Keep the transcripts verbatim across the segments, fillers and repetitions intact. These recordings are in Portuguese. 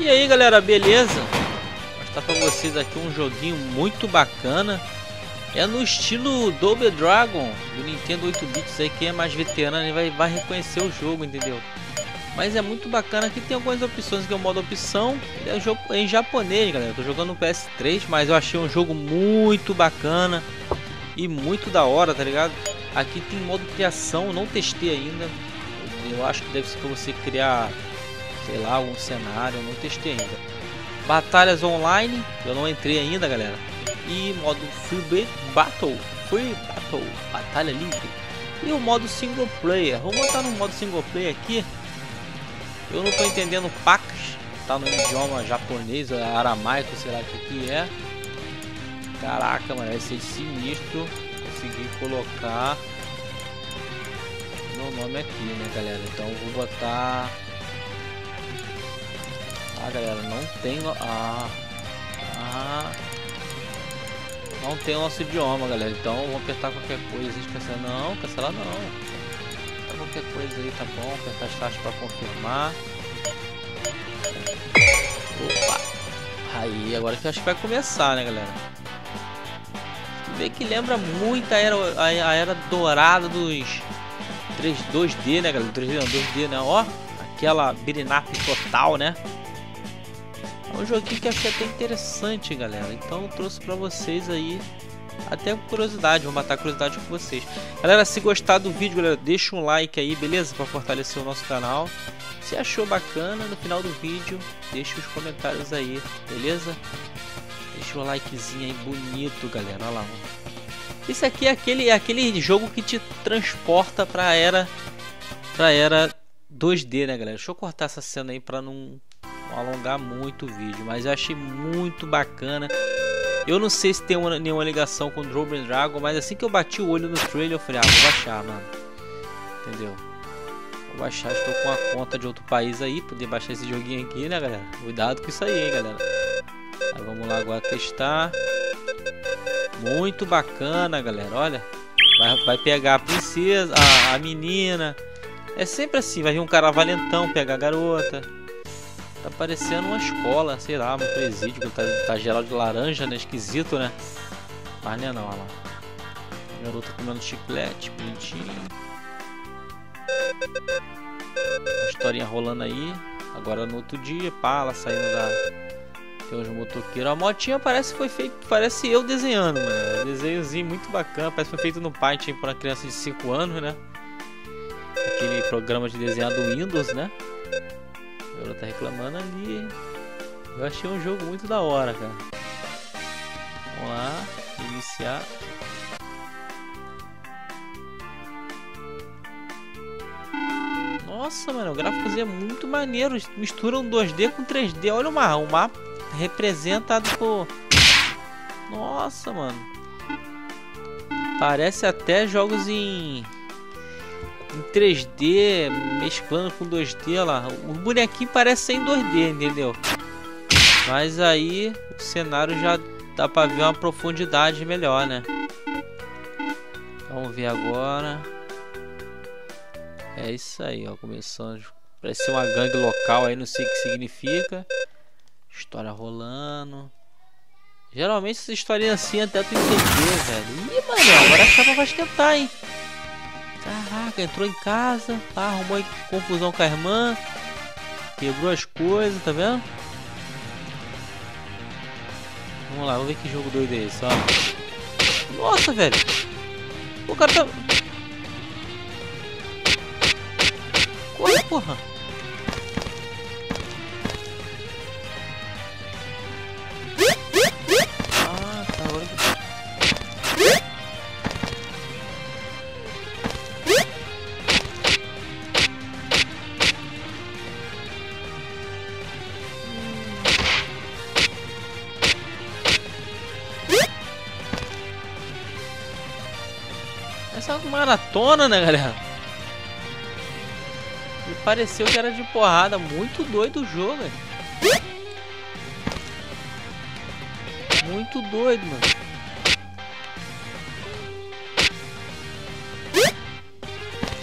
E aí galera, beleza? Vou mostrar pra vocês aqui um joguinho muito bacana. É no estilo Double Dragon do Nintendo oito bits aí. Quem é mais veterano vai, vai reconhecer o jogo, entendeu? Mas é muito bacana. Aqui tem algumas opções, que é o modo opção. Ele é um jogo em japonês, galera. Eu tô jogando no P S três, mas eu achei um jogo muito bacana e muito da hora, tá ligado? Aqui tem modo criação, eu não testei ainda. Eu acho que deve ser pra você criar, sei lá, algum cenário, eu não testei ainda. Batalhas online, eu não entrei ainda, galera. E modo Free Battle, Free Battle, batalha livre. E o modo single player, vou botar no modo single player aqui. Eu não tô entendendo Pax, tá no idioma japonês, aramaico, sei lá o que que é. Caraca, mano, vai ser sinistro conseguir colocar meu nome aqui, né, galera? Então eu vou botar... Ah, galera, não tem... Ah, ah, não tem o nosso idioma, galera. Então eu vou apertar qualquer coisa. Cancelar não, cancelar não. Apertar qualquer coisa aí, tá bom? Apertar as taxas para confirmar. Opa! Aí, agora que eu acho que vai começar, né, galera? Vê que lembra muito a era, a, a era dourada dos três, dois D, né, galera? três D não, dois D, né? Ó, aquela beat'em up total, né? É um joguinho que eu achei até interessante, galera. Então eu trouxe pra vocês aí, até com curiosidade, vou matar a curiosidade com vocês. Galera, se gostar do vídeo, galera, deixa um like aí, beleza? Pra fortalecer o nosso canal. Se achou bacana, no final do vídeo, deixa os comentários aí, beleza? Deixa o likezinho aí bonito, galera. Olha lá. Isso aqui é aquele, é aquele jogo que te transporta pra era, pra era dois D, né, galera? Deixa eu cortar essa cena aí pra não, não alongar muito o vídeo. Mas eu achei muito bacana. Eu não sei se tem uma, nenhuma ligação com o Double Dragon, mas assim que eu bati o olho no trailer, eu falei, ah, vou baixar, mano. Entendeu? Vou baixar, estou com a conta de outro país aí, poder baixar esse joguinho aqui, né, galera? Cuidado com isso aí, hein, galera. Aí vamos lá agora testar. Muito bacana, galera. Olha, vai, vai pegar a princesa, a, a menina. É sempre assim, vai vir um cara valentão pegar a garota. Tá parecendo uma escola, sei lá, um presídio. Tá, tá gelado de laranja, né? Esquisito, né? Mas não é não, olha lá. A garota comendo chiclete, bonitinho. A historinha rolando aí. Agora no outro dia, pá, ela saindo da... Tem uns motoqueiros. A motinha parece que foi feito, parece eu desenhando, mano. Um desenhozinho muito bacana, parece que foi feito no Paint para uma criança de cinco anos, né? Aquele programa de desenhar do Windows, né? Ela tá reclamando ali. Eu achei um jogo muito da hora, cara. Vamos lá, iniciar. Nossa, mano, o gráfico é muito maneiro. Misturam dois D com três D. Olha o mapa, o mapa representado por... Nossa, mano. Parece até jogos em... em três D, mesclando com dois D lá. O bonequinho parece ser em dois D, entendeu? Mas aí o cenário já dá pra ver uma profundidade melhor, né? Vamos ver agora. É isso aí, ó. Começando. Parece uma gangue local aí, não sei o que significa. História rolando. Geralmente essa historinha assim até tu entender, velho. Ih, mano, agora a chapa vai esquentar, hein? Caraca, entrou em casa, tá, arrumou aí confusão com a irmã. Quebrou as coisas, tá vendo? Vamos lá, vamos ver que jogo doido é esse, ó. Nossa, velho. O cara tá... Corre, porra. Ah, tá, agora... Essa é uma maratona, né, galera? Me pareceu que era de porrada. Muito doido o jogo, velho. Muito doido, mano.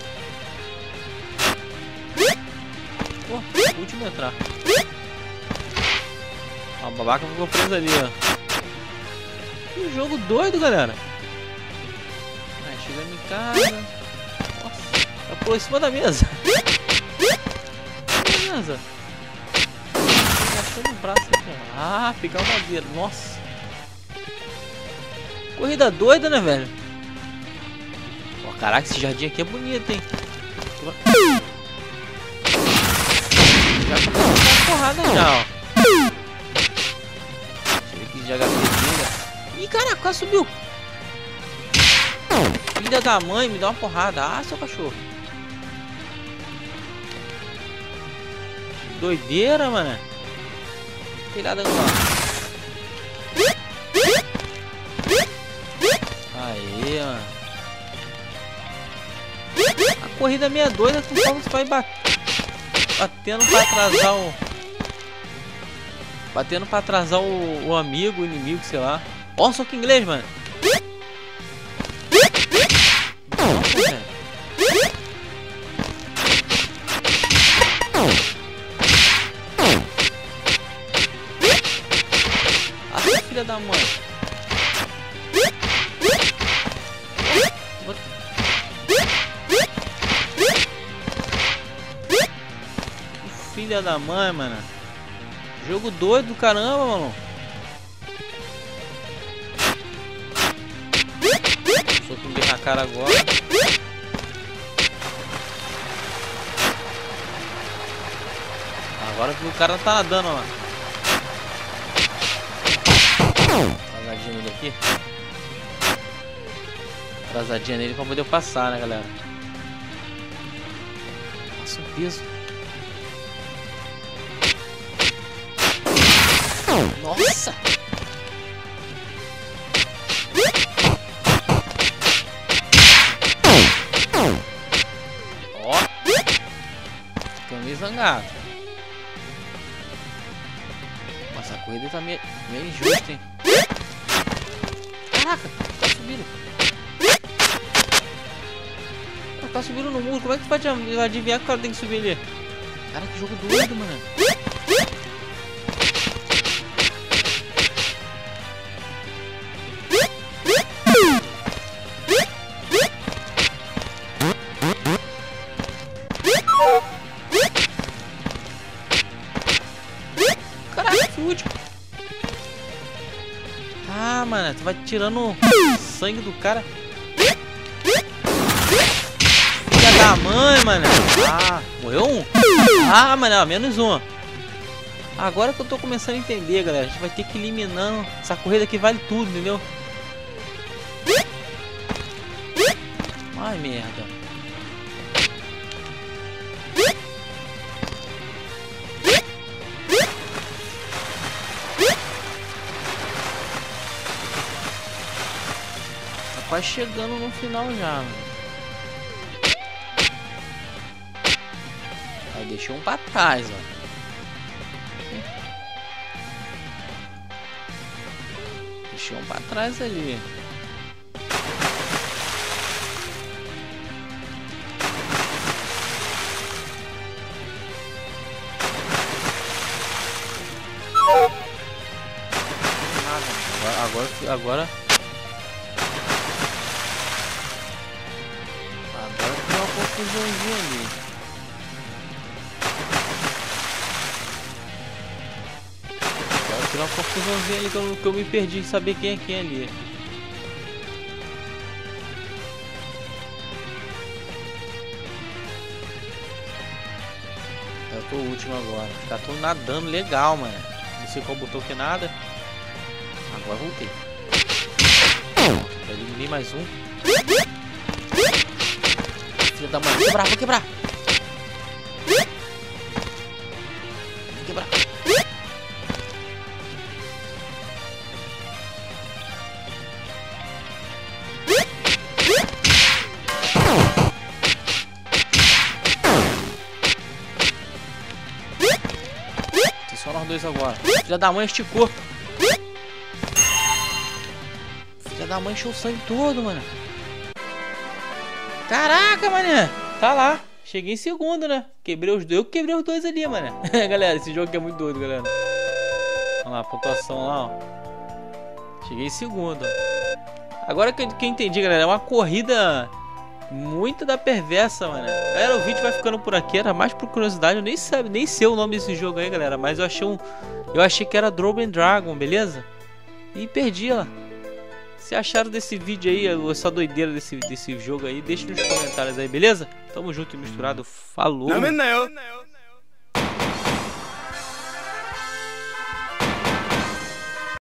Pô, último entrar. A babaca ficou presa ali, ó. Que jogo doido, galera. Aí, chegando em casa. Nossa, ela pulou em cima da mesa. Mesa. Achou no braço aqui, ó. Ah, pegar uma madeira. Nossa. Corrida doida, né, velho? Ó, caraca, esse jardim aqui é bonito, hein? Já começou a dar porrada já, ó. Deixa eu ver aqui de H P. Ih, caraca, quase subiu. Filha da mãe, me dá uma porrada. Ah, seu cachorro. Doideira, mano. Telhada no ar. Aê, mano. A corrida é meia doida, com como você vai bater. Batendo pra atrasar o... Batendo pra atrasar o, o amigo, o inimigo, sei lá. Ó, só que inglês, mano. Nossa, velho. Ah, filha da mãe. Filha da mãe, mano. Jogo doido do caramba, mano. Soco bem na cara agora. Agora que o cara tá nadando, ó. Atrasadinha nele aqui. Atrasadinha nele pra poder passar, né, galera? Nossa, um peso. Nossa! Ó! Tô meio zangado. Nossa, a corrida tá meio, meio injusta, hein? Caraca! Tá subindo! Tá subindo no muro. Como é que tu pode adivinhar que o cara tem que subir ali? Cara, que jogo doido, mano! Ah, mano, tu vai tirando sangue do cara. Filha da mãe, mano. Ah, morreu um? Ah, mano, menos um. Agora que eu tô começando a entender, galera. A gente vai ter que ir eliminando. Essa corrida aqui vale tudo, entendeu? Ai, merda. Quase chegando no final já, mano. Aí deixou um pra trás, ó. Deixou um pra trás ali. Agora, agora, agora... confusãozinha ali. Agora tirar uma confusãozinha ali que eu, que eu me perdi em saber quem é quem ali. Eu tô o último agora. Tá todo nadando legal, mano. Não sei qual botou que nada. Agora voltei. Já eliminei mais um. Filha da mãe, vou quebrar, vou quebrar. Vou quebrar. Tem só nós dois agora. Filha da mãe esticou. Filha da mãe encheu o sangue todo, mano. Caraca, mané. Tá lá. Cheguei em segundo, né? Quebrei os dois. Eu quebrei os dois ali, mané. Galera, esse jogo aqui é muito doido, galera. Olha lá, a pontuação lá, ó. Cheguei em segundo. Agora que eu, que eu entendi, galera, é uma corrida muito da perversa, mano. Galera, o vídeo vai ficando por aqui. Era mais por curiosidade. Eu nem, sabe, nem sei o nome desse jogo aí, galera. Mas eu achei um... Eu achei que era Double Dragon, beleza? E perdi, ó. Se acharam desse vídeo aí, essa doideira desse, desse jogo aí, deixa nos comentários aí, beleza? Tamo junto e misturado. Falou!